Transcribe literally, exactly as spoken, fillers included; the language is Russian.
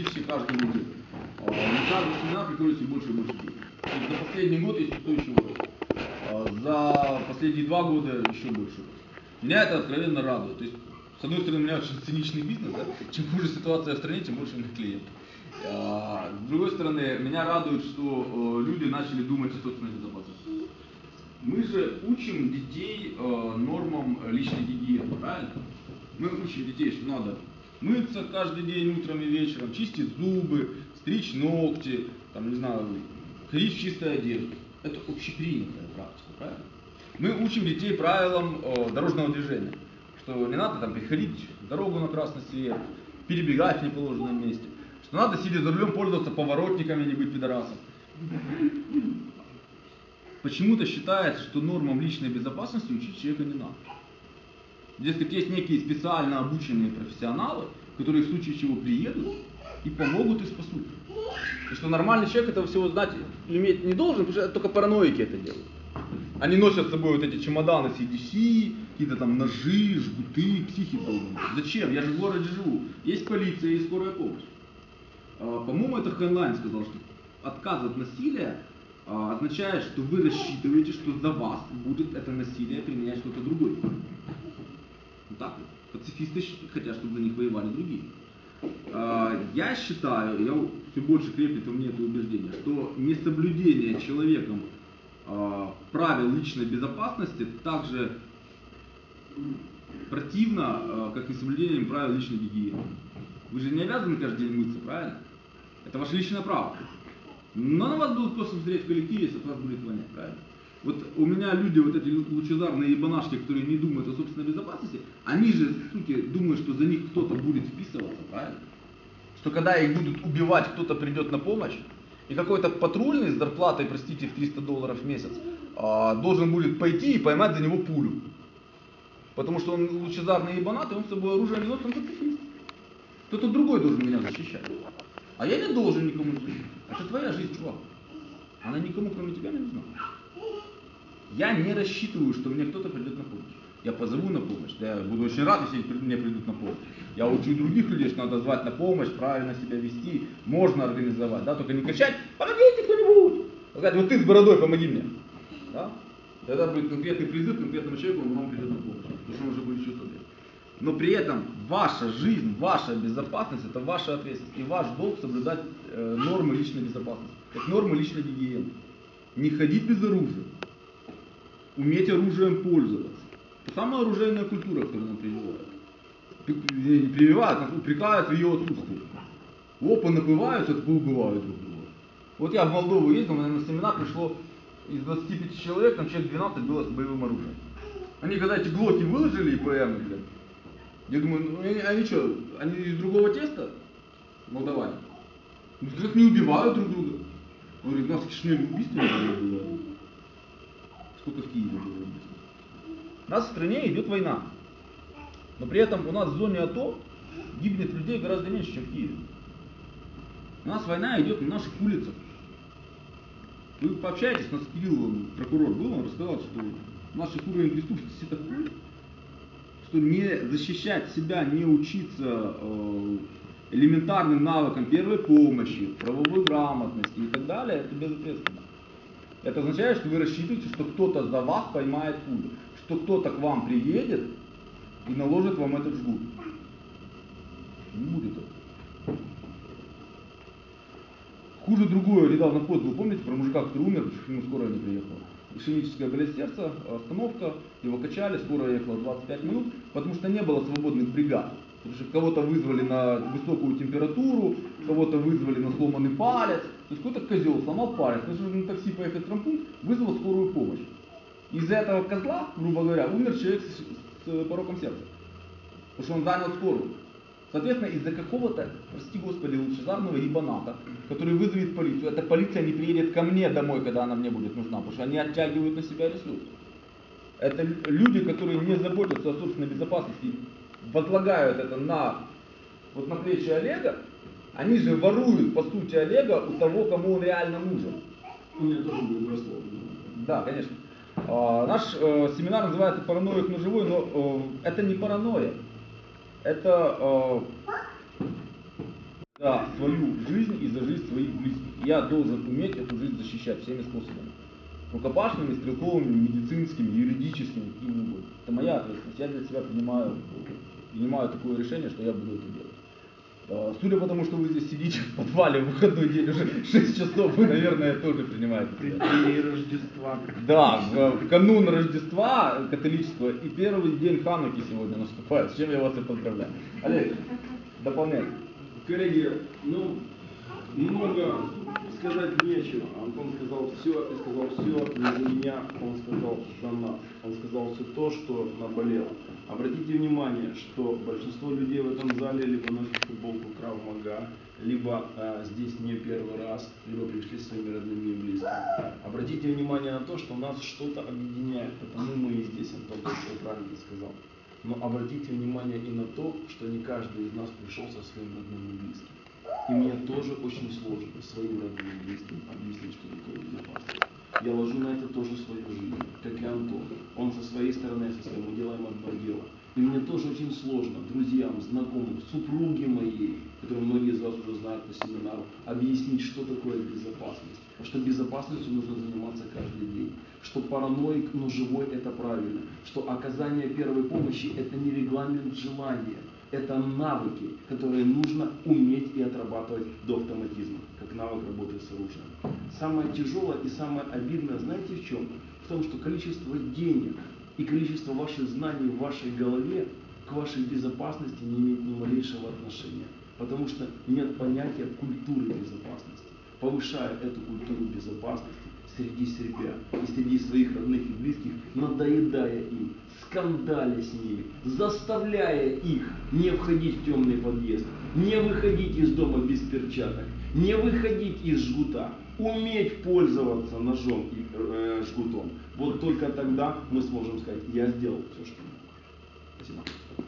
практически каждую неделю. На каждый семинар приходит все больше и больше людей. За последний год есть устойчивый рост. За последние два года еще больше рост. Меня это откровенно радует. То есть, с одной стороны, у меня очень циничный бизнес, да? Чем хуже ситуация в стране, тем больше у меня клиентов. С другой стороны, меня радует, что люди начали думать о собственной безопасности. Мы же учим детей нормам личной гигиены, правильно? Мы учим детей, что надо мыться каждый день утром и вечером, чистить зубы, стричь ногти, там, не знаю, ходить в чистой одежде. Это общепринятая практика, правильно? Мы учим детей правилам э, дорожного движения, что не надо там переходить дорогу на красный свет, перебегать в неположенном месте, что надо, сидя за рулем, пользоваться поворотниками, а не быть пидорасом. Почему-то считается, что нормам личной безопасности учить человека не надо. Дескать, есть некие специально обученные профессионалы, которые в случае чего приедут и помогут и спасут. И что нормальный человек этого всего знать и иметь не должен, потому что только параноики это делают. Они носят с собой вот эти чемоданы с и ди си, какие-то там ножи, жгуты, психи должны. Зачем? Я же в городе живу. Есть полиция, есть скорая помощь. По-моему, это Хайнлайн сказал, что отказ от насилия означает, что вы рассчитываете, что за вас будет это насилие применять кто-то другой. Вот так вот. Пацифисты хотят, чтобы за них воевали другие. Я считаю, я все больше крепнет во мне это убеждение, что несоблюдение человеком правил личной безопасности так же противно, как и соблюдением правил личной гигиены. Вы же не обязаны каждый день мыться, правильно? Это ваше личное право. Но на вас будут просто смотреть в коллективе, если от вас будет вонять, правильно? Вот у меня люди, вот эти лучезарные ебанашки, которые не думают о собственной безопасности, они же, суки, думают, что за них кто-то будет вписываться, правильно? Что когда их будут убивать, кто-то придет на помощь, и какой-то патрульный с зарплатой, простите, в триста долларов в месяц, должен будет пойти и поймать за него пулю. Потому что он лучезарный ебанат, и он с собой оружие не носит, он пацифист. Кто-то другой должен меня защищать. А я не должен никому защищать. Это твоя жизнь, чувак. Она никому, кроме тебя, не нужна. Я не рассчитываю, что мне кто-то придет на помощь. Я позову на помощь. Я буду очень рад, если мне придут на помощь. Я учу других людей, что надо звать на помощь, правильно себя вести, можно организовать. Да? Только не кричать: помогите кто-нибудь! Сказать: вот ты с бородой, помоги мне. Да? Тогда будет конкретный призыв к конкретному человеку, он вам придет на помощь. Потому что он уже будет чувствовать. Но при этом ваша жизнь, ваша безопасность, это ваша ответственность. И ваш долг соблюдать э, нормы личной безопасности. Как нормы личной гигиены. Не ходить без оружия. Уметь оружием пользоваться. Это самая оружейная культура, которая нам прививает. Не прививает, нас упрекают в ее отсутствии. Опа, напиваются, так поубивают друг друга. Вот я в Молдову ездил, на семинар пришло из двадцати пяти человек, там человек двенадцать было с боевым оружием. Они когда эти глоки выложили и ПМ, я думаю, ну они, они что, они из другого теста? Молдаване. Ну как не убивают друг друга? Он говорит: у нас в Кишиневе убийства не было. Сколько в Киеве было убийств? У нас в стране идет война. Но при этом у нас в зоне АТО гибнет людей гораздо меньше, чем в Киеве. У нас война идет на наших улицах. Вы пообщаетесь, у нас Кирилл, прокурор был, он рассказал, что наш уровень преступности такой, что не защищать себя, не учиться элементарным навыкам первой помощи, правовой грамотности и так далее, это безответственно. Это означает, что вы рассчитываете, что кто-то за вас поймает пулю, что кто-то к вам приедет и наложит вам этот жгут. Не будет это. Хуже другое, недавно пост был, помните, про мужика, который умер, к нему скорая не приехала. Ишемическая болезнь сердца, остановка, его качали, скорая ехала двадцать пять минут, потому что не было свободных бригад. Потому что кого-то вызвали на высокую температуру, кого-то вызвали на сломанный палец. То есть какой-то козел сломал палец, нужно на такси поехать в травмпункт, вызвал скорую помощь. Из-за этого козла, грубо говоря, умер человек с, с пороком сердца. Потому что он занял скорую. Соответственно, из-за какого-то, прости господи, лучезарного ебаната, который вызовет полицию, эта полиция не приедет ко мне домой, когда она мне будет нужна, потому что они оттягивают на себя ресурсы. Это люди, которые не заботятся о собственной безопасности, возлагают это на, вот на плечи Олега, они же воруют, по сути, Олега у того, кому он реально нужен. У меня тоже был воровство. Да, конечно. А, наш э, семинар называется «Параноик на живой», но э, это не паранойя. Это, э, за свою жизнь и за жизнь своих близких. Я должен уметь эту жизнь защищать всеми способами. Рукопашными, стрелковыми, медицинскими, юридическими, какими угодно. Это моя ответственность. Я для себя принимаю, принимаю такое решение, что я буду это делать. Судя по тому, что вы здесь сидите в подвале в выходной день уже шесть часов, вы, наверное, тоже принимаете. Преддверии Рождества. Да, в канун Рождества католического и первый день Хануки сегодня наступает, с чем я вас и поздравляю. Олег, дополняй. Коллеги, ну, много сказать нечего. Антон сказал все, и сказал все не за меня, он сказал за нас. Он сказал все то, что наболело. Обратите внимание, что большинство людей в этом зале либо носят футболку Крав Мага, либо а, здесь не первый раз, либо пришли с своими родными и близкими. Обратите внимание на то, что нас что-то объединяет, потому мы и здесь, Антон все правильно сказал. Но обратите внимание и на то, что не каждый из нас пришел со своим родным и близким. И мне тоже очень сложно своим родным и близким объяснить, что такое безопасность. Я ложу на это тоже свою жизнь, как и Антон. Он со своей стороны, со своим, мы делаем одно дело. И мне тоже очень сложно друзьям, знакомым, супруге моей, которую многие из вас уже знают по семинару, объяснить, что такое безопасность. Что безопасностью нужно заниматься каждый день. Что параноик, но живой, это правильно. Что оказание первой помощи это не регламент желания. Это навыки, которые нужно уметь и отрабатывать до автоматизма, как навык работы с оружием. Самое тяжелое и самое обидное, знаете в чем? В том, что количество денег и количество ваших знаний в вашей голове к вашей безопасности не имеет ни малейшего отношения. Потому что нет понятия культуры безопасности. Повышая эту культуру безопасности среди себя и среди своих родных и близких, надоедая им, скандаля с ними, заставляя их не входить в темный подъезд, не выходить из дома без перчаток, не выходить из жгута, уметь пользоваться ножом и э, жгутом. Вот только тогда мы сможем сказать, я сделал все, что мог. Спасибо.